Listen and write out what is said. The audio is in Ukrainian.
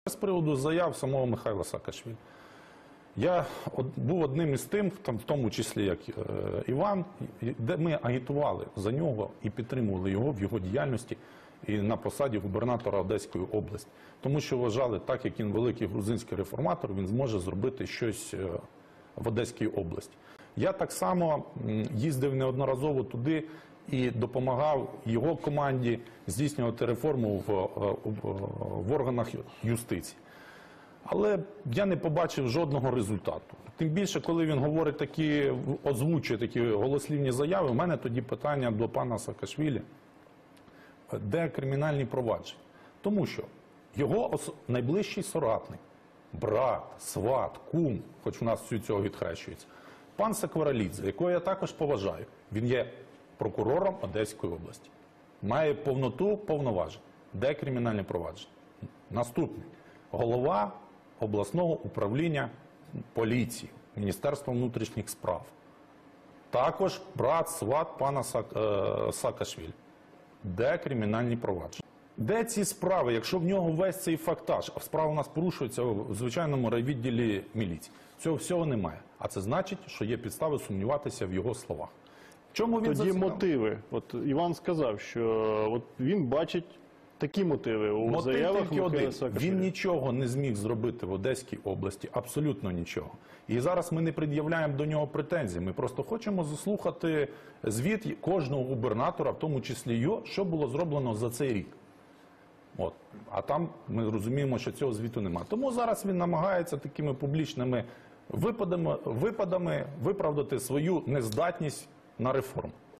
З приводу заяв самого Михайла Саакашвілі. Я був одним із тим, в тому числі як Іван, де ми агітували за нього і підтримували його в його діяльності і на посаді губернатора Одеської області. Тому що вважали, так як він великий грузинський реформатор, він зможе зробити щось в Одеській області. Я так само їздив неодноразово туди і допомагав його команді здійснювати реформу в органах юстиції. Але я не побачив жодного результату. Тим більше, коли він говорить такі, озвучує такі голослівні заяви, у мене тоді питання до пана Саакашвілі, де кримінальні провадження? Тому що його найближчий соратник, брат, сват, кум, хоч у нас всю цього відхрещується, пан Сакваралідзе, якого я також поважаю, він є прокурором Одеської області, має повноту повноважень. Де кримінальні провадження? Наступний. Голова обласного управління поліції, Міністерства внутрішніх справ. Також брат, сват пана Саакашвілі. Де кримінальні провадження? Де ці справи, якщо в нього весь цей фактаж, а справа у нас порушується в звичайному райвідділі міліції? Цього всього немає. А це значить, що є підстави сумніватися в його словах. Чому він тоді мотиви? От Іван сказав, що от він бачить такі мотиви у заявах Михайла Саакашвілі. Він нічого не зміг зробити в Одеській області, абсолютно нічого. І зараз ми не пред'являємо до нього претензій, ми просто хочемо заслухати звіт кожного губернатора, в тому числі його, що було зроблено за цей рік. От. А там ми розуміємо, що цього звіту немає. Тому зараз він намагається такими публічними випадами виправдати свою нездатність на реформу.